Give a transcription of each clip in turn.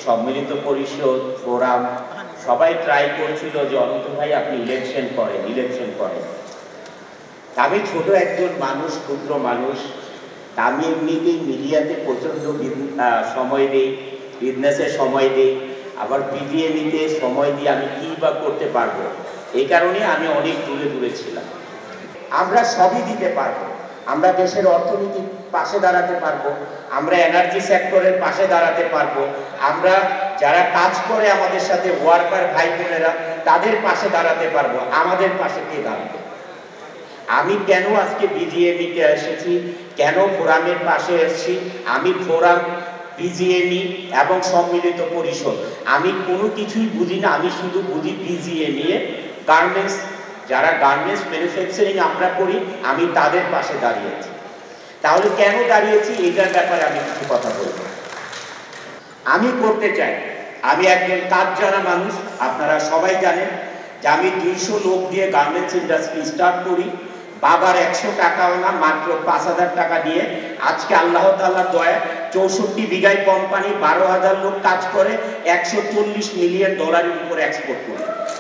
সম্মিলিত পরিষদ, ফোরাম সবাই ট্রাই করছিল যে অনন্ত ভাই আপনি ইলেকশন করেন। আমি ছোট একজন মানুষ, ক্ষুদ্র মানুষ, আমি এমনিতেই মিডিয়াতে প্রচণ্ড সময় দিই, বিজনেসে সময় দিই, আবার পিটিএমইতে সময় দিয়ে আমি কী বা করতে পারবো। এই কারণে আমি অনেক দূরে ছিলাম। আমরা সবই দিতে পারবো, আমরা দেশের অর্থনীতির পাশে দাঁড়াতে পারবো, আমরা এনার্জি সেক্টরের পাশে দাঁড়াতে পারবো, আমরা যারা কাজ করে আমাদের সাথে ওয়ার্কার ভাই বোনেরা তাদের পাশে দাঁড়াতে পারবো। আমাদের পাশে কে দাঁড়াবে? আমি কেন আজকে বিজিএমইতে এসেছি, কেন ফোরামের পাশে এসেছি? আমি ফোরাম, বিজিএমই এবং সম্মিলিত পরিষদ আমি কোনো কিছুই বুঝি না। আমি শুধু বুঝি বিজিএমই এ গার্মেন্টস, যারা গার্মেন্টস ম্যানুফ্যাকচারিং আমরা করি, আমি তাদের পাশে দাঁড়িয়েছি। তাহলে কেন দাঁড়িয়েছি এটার ব্যাপারে আমি কিছু কথা বলবো। আমি করতে চাই, আমি একজন কাজ জানা মানুষ, আপনারা সবাই জানেন যে আমি 200 লোক দিয়ে গার্মেন্টস ইন্ডাস্ট্রি স্টার্ট করি। বাবার 100 টাকাও না, মাত্র 5000 টাকা দিয়ে আজকে আল্লাহ তাআলার দয়ায় 64 বিঘায় কোম্পানি, 12,000 লোক কাজ করে, $140 মিলিয়ন উপরে এক্সপোর্ট করে।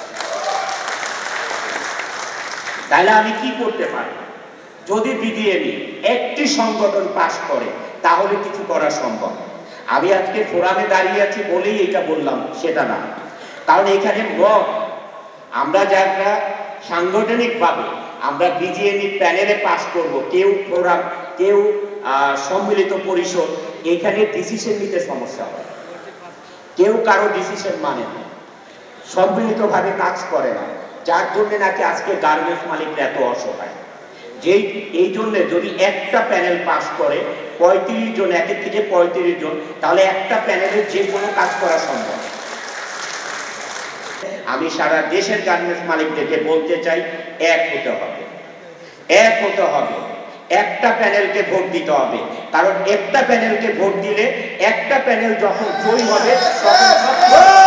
তাহলে আমি কি করতে পারি? যদি বিজিএমই একটি সংগঠন পাশ করে তাহলে কিছু করা সম্ভব। আমি আজকে ফোরামে দাঁড়িয়ে আছি বলেই এটা বললাম, সেটা না। কারণ এখানে আমরা যারা সাংগঠনিকভাবে আমরা বিজিএমই প্যানেলে পাস করব, কেউ ফোরাম, কেউ সম্মিলিত পরিষদ, এখানে ডিসিশন নিতে সমস্যা হয়, কেউ কারো ডিসিশন মানে না, সম্মিলিতভাবে কাজ করে না, যার জন্য নাকি আজকে গার্মেন্টস মালিকরা এত অসহায়। এই জন্য যদি একটা প্যানেল পাস করে 35 জন, 1 থেকে 35 জন, তাহলে একটা প্যানেলে যে কোনো কাজ করা সম্ভব। আমি সারা দেশের গার্মেন্টস মালিকদেরকে বলতে চাই, এক হতে হবে, একটা প্যানেলকে ভোট দিতে হবে। কারণ একটা প্যানেলকে ভোট দিলে, একটা প্যানেল যখন জয়ী হবে তখন